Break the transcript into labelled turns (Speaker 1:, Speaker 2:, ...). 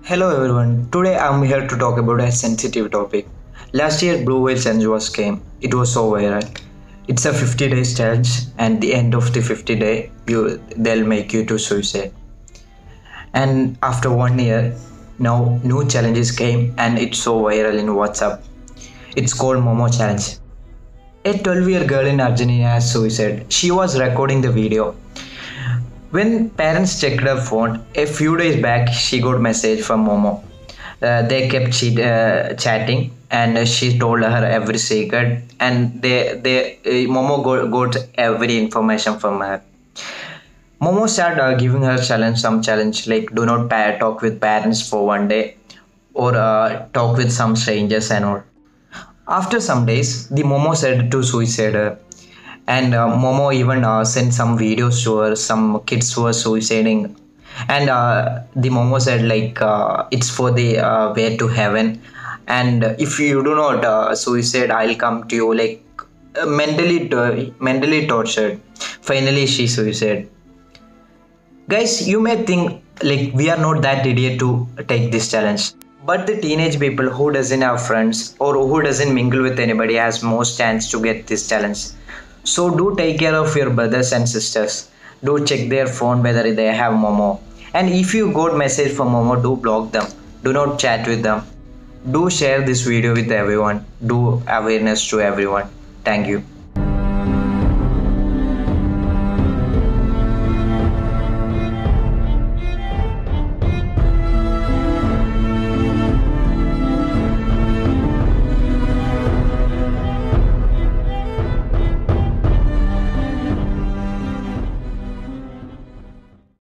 Speaker 1: Hello everyone. Today I'm here to talk about a sensitive topic. Last year Blue Whale Challenge was came. It was so viral. It's a 50 days challenge and the end of the 50 day they'll make you to suicide. And after 1 year now new challenges came and it's so viral in WhatsApp. It's called Momo Challenge. A 12-year girl in Argentina has suicide. She was recording the video. When parents checked her phone, a few days back, she got message from Momo. They kept chatting, and she told her every secret, and Momo got every information from her. Momo started giving her some challenge like do not talk with parents for 1 day, or talk with some strangers and all. After some days, the Momo said to suicide her, and Momo even sent some videos to her, some kids who were suiciding, and the Momo said like it's for the way to heaven, and if you do not suicide, I'll come to you like mentally tortured. Finally, she suicide. Guys, you may think like we are not that idiot to take this challenge. But the teenage people who doesn't have friends or who doesn't mingle with anybody has most chance to get this challenge. So do take care of your brothers and sisters. Do check their phone whether they have Momo. And if you got message from Momo, do block them. Do not chat with them. Do share this video with everyone. Do awareness to everyone. Thank you.